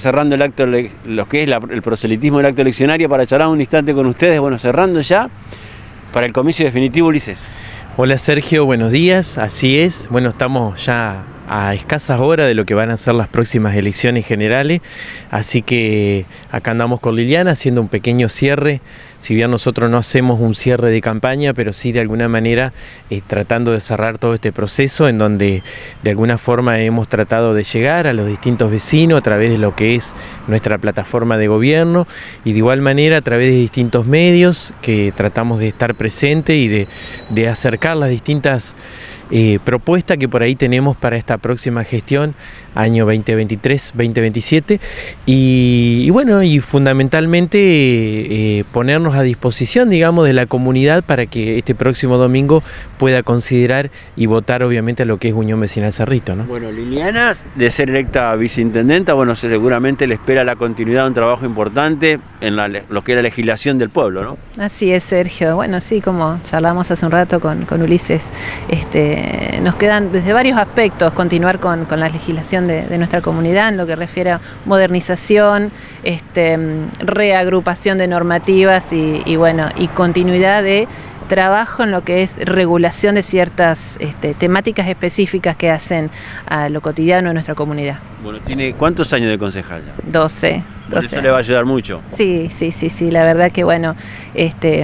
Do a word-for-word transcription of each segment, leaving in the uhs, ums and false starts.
cerrando el acto, lo que es la, el proselitismo del acto eleccionario, para charlar un instante con ustedes, bueno, cerrando ya para el comicio definitivo, Ulises. Hola Sergio, buenos días, así es, bueno, estamos ya a escasas horas de lo que van a ser las próximas elecciones generales, así que acá andamos con Liliana haciendo un pequeño cierre, si bien nosotros no hacemos un cierre de campaña, pero sí de alguna manera eh, tratando de cerrar todo este proceso en donde de alguna forma hemos tratado de llegar a los distintos vecinos a través de lo que es nuestra plataforma de gobierno y de igual manera a través de distintos medios que tratamos de estar presentes y de, de acercar las distintas Eh, propuesta que por ahí tenemos para esta próxima gestión, año veinte veintitrés veinte veintisiete, y, y bueno, y fundamentalmente eh, ponernos a disposición, digamos, de la comunidad para que este próximo domingo pueda considerar y votar obviamente a lo que es Unión Vecinal Cerrito, ¿no? Bueno, Liliana, de ser electa viceintendenta, bueno, seguramente le espera la continuidad de un trabajo importante en la, lo que es la legislación del pueblo, ¿no? Así es, Sergio. Bueno, sí, como charlamos hace un rato con, con Ulises, este, nos quedan desde varios aspectos continuar con, con la legislación de, de nuestra comunidad en lo que refiere a modernización, este, reagrupación de normativas y, y bueno, y continuidad de trabajo en lo que es regulación de ciertas este, temáticas específicas que hacen a lo cotidiano de nuestra comunidad. Bueno, ¿tiene cuántos años de concejal ya? doce. Bueno, eso le va a ayudar mucho. Sí, sí, sí, sí, la verdad que bueno, este, eh,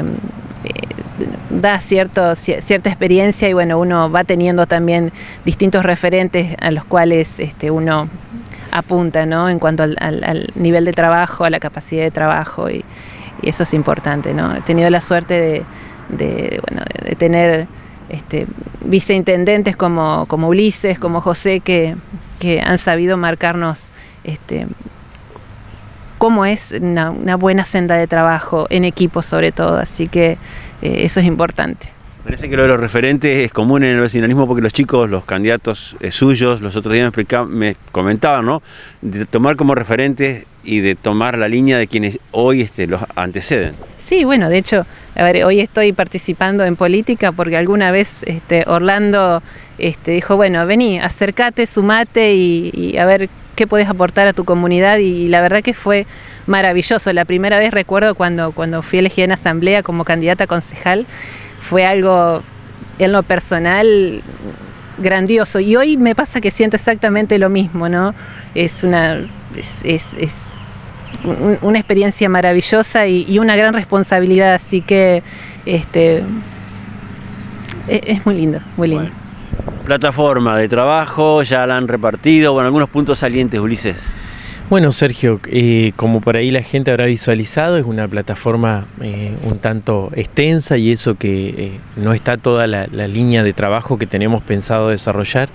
da cierto, cierta experiencia y bueno, uno va teniendo también distintos referentes a los cuales este, uno apunta, ¿no? En cuanto al, al, al nivel de trabajo, a la capacidad de trabajo y, y eso es importante, ¿no? He tenido la suerte de De, bueno, de tener este, viceintendentes como, como Ulises, como José, que, que han sabido marcarnos este, cómo es una, una buena senda de trabajo en equipo sobre todo, así que eh, eso es importante. Parece que lo de los referentes es común en el vecinalismo porque los chicos, los candidatos eh, suyos, los otros días me, explicaban, me comentaban, ¿no? De tomar como referentes y de tomar la línea de quienes hoy este, los anteceden. Sí, bueno, de hecho, a ver, hoy estoy participando en política porque alguna vez este, Orlando este, dijo, bueno, vení, acércate, sumate y, y a ver qué podés aportar a tu comunidad y la verdad que fue maravilloso. La primera vez recuerdo cuando, cuando fui elegida en asamblea como candidata a concejal, fue algo en lo personal grandioso y hoy me pasa que siento exactamente lo mismo, ¿no? Es una... es, es, es una experiencia maravillosa y, y una gran responsabilidad, así que este, es, es muy lindo, muy lindo. Bueno, plataforma de trabajo, ya la han repartido, bueno, algunos puntos salientes, Ulises. Bueno, Sergio, eh, como por ahí la gente habrá visualizado, es una plataforma eh, un tanto extensa y eso que eh, no está toda la, la línea de trabajo que tenemos pensado desarrollar.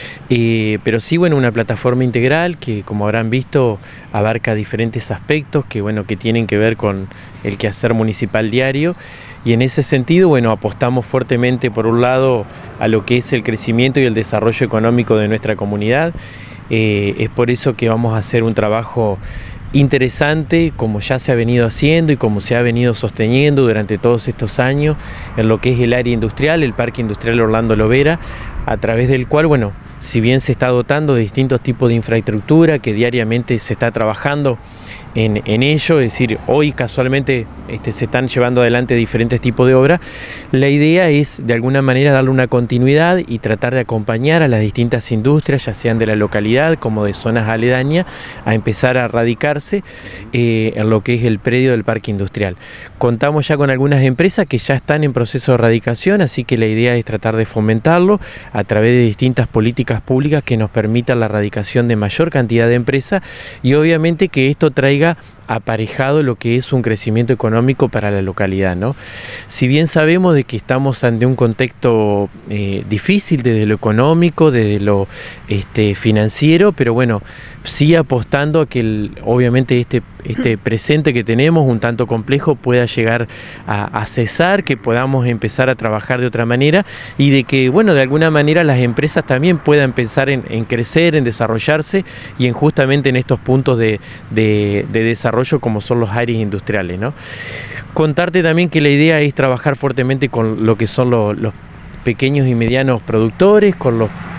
Eh, pero sí, bueno, una plataforma integral que, como habrán visto, abarca diferentes aspectos que, bueno, que tienen que ver con el quehacer municipal diario y en ese sentido, bueno, apostamos fuertemente por un lado a lo que es el crecimiento y el desarrollo económico de nuestra comunidad. Eh, es por eso que vamos a hacer un trabajo interesante como ya se ha venido haciendo y como se ha venido sosteniendo durante todos estos años en lo que es el área industrial, el Parque Industrial Orlando Lovera, a través del cual, bueno, si bien se está dotando de distintos tipos de infraestructura que diariamente se está trabajando en, en ello, es decir, hoy casualmente este, se están llevando adelante diferentes tipos de obras, la idea es de alguna manera darle una continuidad y tratar de acompañar a las distintas industrias, ya sean de la localidad como de zonas aledañas, a empezar a radicarse eh, en lo que es el predio del parque industrial. Contamos ya con algunas empresas que ya están en proceso de radicación, así que la idea es tratar de fomentarlo a través de distintas políticas públicas que nos permitan la radicación de mayor cantidad de empresas y obviamente que esto traiga aparejado lo que es un crecimiento económico para la localidad, ¿no? Si bien sabemos de que estamos ante un contexto eh, difícil desde lo económico, desde lo este, financiero, pero bueno, sí apostando a que el, obviamente este, este presente que tenemos, un tanto complejo, pueda llegar a, a cesar, que podamos empezar a trabajar de otra manera y de que, bueno, de alguna manera las empresas también puedan pensar en, en crecer, en desarrollarse y en justamente en estos puntos de, de, de desarrollo como son los áreas industriales, ¿no? Contarte también que la idea es trabajar fuertemente con lo que son los, los pequeños y medianos productores, con los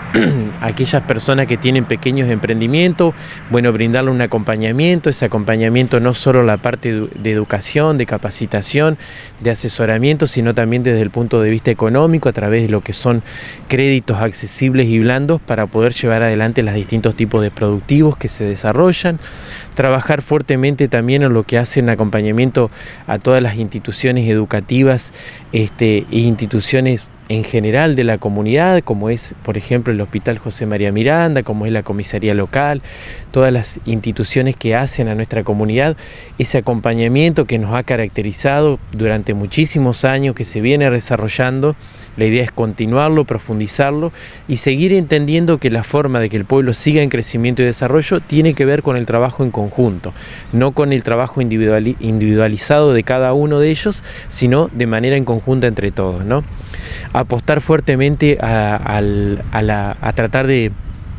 aquellas personas que tienen pequeños emprendimientos, bueno, brindarle un acompañamiento, ese acompañamiento no solo la parte de educación, de capacitación, de asesoramiento, sino también desde el punto de vista económico, a través de lo que son créditos accesibles y blandos para poder llevar adelante los distintos tipos de productivos que se desarrollan. Trabajar fuertemente también en lo que hacen acompañamiento a todas las instituciones educativas este, e instituciones en general de la comunidad, como es, por ejemplo, el Hospital José María Miranda, como es la comisaría local, todas las instituciones que hacen a nuestra comunidad ese acompañamiento que nos ha caracterizado durante muchísimos años, que se viene desarrollando. La idea es continuarlo, profundizarlo y seguir entendiendo que la forma de que el pueblo siga en crecimiento y desarrollo tiene que ver con el trabajo en conjunto, no con el trabajo individualizado de cada uno de ellos, sino de manera en conjunta entre todos, ¿no? Apostar fuertemente a, a, a, la, a tratar de,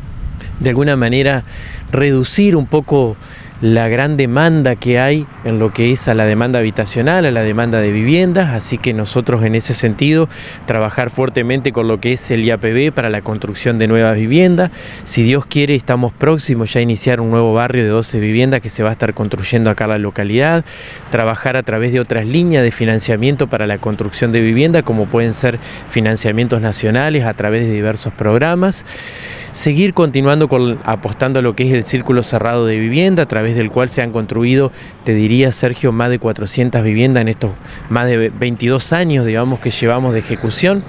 de alguna manera, reducir un poco la gran demanda que hay en lo que es a la demanda habitacional, a la demanda de viviendas, así que nosotros en ese sentido trabajar fuertemente con lo que es el I A P B para la construcción de nuevas viviendas. Si Dios quiere, estamos próximos ya a iniciar un nuevo barrio de doce viviendas que se va a estar construyendo acá en la localidad, trabajar a través de otras líneas de financiamiento para la construcción de vivienda, como pueden ser financiamientos nacionales a través de diversos programas. Seguir continuando con, apostando a lo que es el círculo cerrado de vivienda, a través del cual se han construido, te diría, Sergio, más de cuatrocientas viviendas en estos más de veintidós años, digamos, que llevamos de ejecución.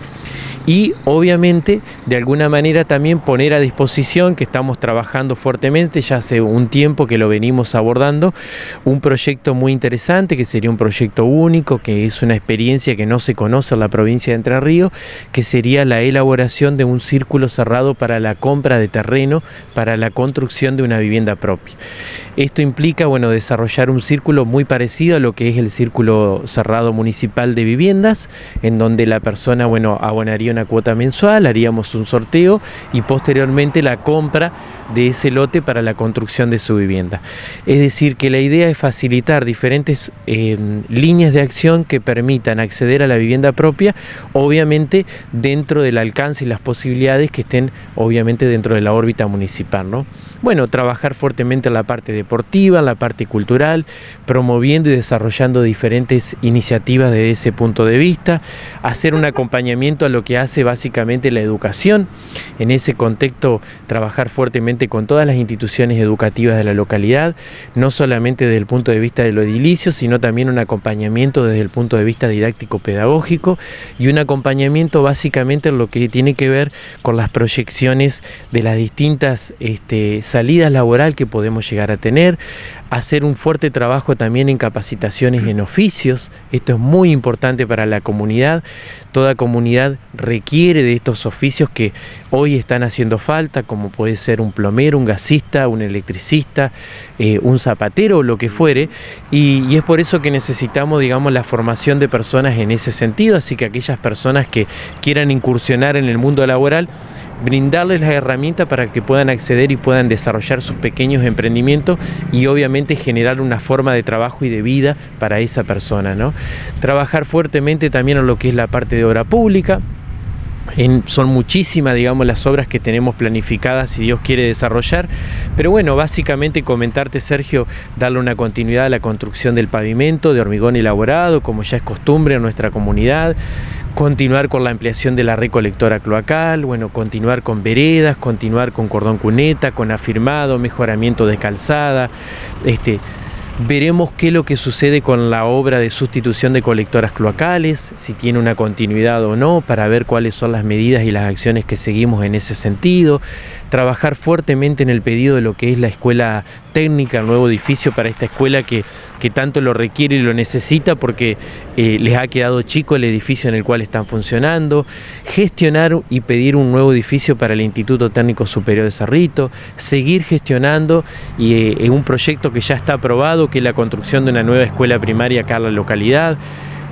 Y obviamente de alguna manera también poner a disposición, que estamos trabajando fuertemente, ya hace un tiempo que lo venimos abordando, un proyecto muy interesante que sería un proyecto único, que es una experiencia que no se conoce en la provincia de Entre Ríos, que sería la elaboración de un círculo cerrado para la compra de terreno, para la construcción de una vivienda propia. Esto implica, bueno, desarrollar un círculo muy parecido a lo que es el círculo cerrado municipal de viviendas, en donde la persona, bueno, abonaría una cuota mensual, haríamos un sorteo y posteriormente la compra de ese lote para la construcción de su vivienda. Es decir, que la idea es facilitar diferentes eh, líneas de acción que permitan acceder a la vivienda propia, obviamente dentro del alcance y las posibilidades que estén obviamente dentro de la órbita municipal, ¿no? Bueno, trabajar fuertemente en la parte deportiva, en la parte cultural, promoviendo y desarrollando diferentes iniciativas desde ese punto de vista, hacer un acompañamiento a lo que hace básicamente la educación. En ese contexto, trabajar fuertemente con todas las instituciones educativas de la localidad, no solamente desde el punto de vista de lo edilicio, sino también un acompañamiento desde el punto de vista didáctico-pedagógico y un acompañamiento básicamente en lo que tiene que ver con las proyecciones de las distintas este, salidas laboral que podemos llegar a tener, hacer un fuerte trabajo también en capacitaciones en oficios. Esto es muy importante para la comunidad. Toda comunidad requiere de estos oficios que hoy están haciendo falta, como puede ser un plomero, un gasista, un electricista, eh, un zapatero o lo que fuere, y, y es por eso que necesitamos, digamos, la formación de personas en ese sentido, así que aquellas personas que quieran incursionar en el mundo laboral, brindarles las herramientas para que puedan acceder y puedan desarrollar sus pequeños emprendimientos y obviamente generar una forma de trabajo y de vida para esa persona, ¿no? Trabajar fuertemente también en lo que es la parte de obra pública. En, son muchísimas, digamos, las obras que tenemos planificadas, si Dios quiere, desarrollar, pero bueno, básicamente comentarte, Sergio, darle una continuidad a la construcción del pavimento de hormigón elaborado, como ya es costumbre en nuestra comunidad, continuar con la ampliación de la red colectora cloacal, bueno, continuar con veredas, continuar con cordón cuneta, con afirmado, mejoramiento de calzada, este... Veremos qué es lo que sucede con la obra de sustitución de colectoras cloacales, si tiene una continuidad o no, para ver cuáles son las medidas y las acciones que seguimos en ese sentido. Trabajar fuertemente en el pedido de lo que es la escuela técnica, el nuevo edificio para esta escuela que, que tanto lo requiere y lo necesita porque eh, les ha quedado chico el edificio en el cual están funcionando. Gestionar y pedir un nuevo edificio para el Instituto Técnico Superior de Cerrito. Seguir gestionando y, eh, en un proyecto que ya está aprobado, que es la construcción de una nueva escuela primaria acá en la localidad.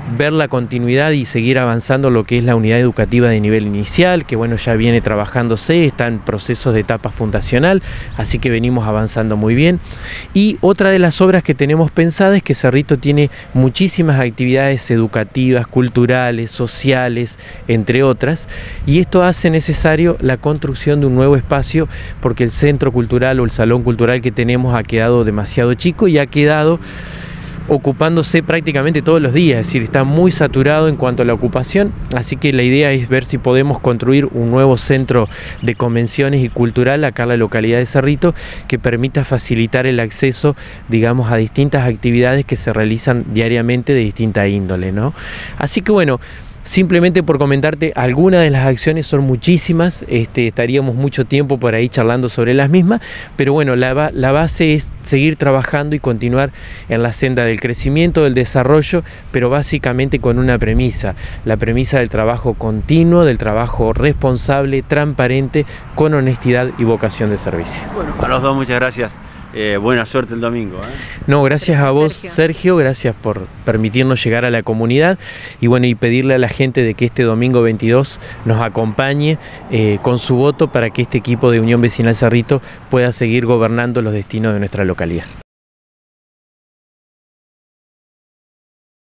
ver la continuidad y seguir avanzando lo que es la unidad educativa de nivel inicial, que bueno, ya viene trabajándose, está en procesos de etapa fundacional, así que venimos avanzando muy bien. Y otra de las obras que tenemos pensadas es que Cerrito tiene muchísimas actividades educativas, culturales, sociales, entre otras, y esto hace necesario la construcción de un nuevo espacio porque el centro cultural o el salón cultural que tenemos ha quedado demasiado chico y ha quedado ocupándose prácticamente todos los días, es decir, está muy saturado en cuanto a la ocupación, así que la idea es ver si podemos construir un nuevo centro de convenciones y cultural acá en la localidad de Cerrito que permita facilitar el acceso, digamos, a distintas actividades que se realizan diariamente de distinta índole, ¿no? Así que bueno, simplemente por comentarte, algunas de las acciones son muchísimas, este, estaríamos mucho tiempo por ahí charlando sobre las mismas, pero bueno, la, la base es seguir trabajando y continuar en la senda del crecimiento, del desarrollo, pero básicamente con una premisa, la premisa del trabajo continuo, del trabajo responsable, transparente, con honestidad y vocación de servicio. Bueno, a los dos muchas gracias. Eh, buena suerte el domingo, ¿eh? No, gracias a vos, Sergio. Sergio, gracias por permitirnos llegar a la comunidad y bueno, y pedirle a la gente de que este domingo veintidós nos acompañe eh, con su voto para que este equipo de Unión Vecinal Cerrito pueda seguir gobernando los destinos de nuestra localidad.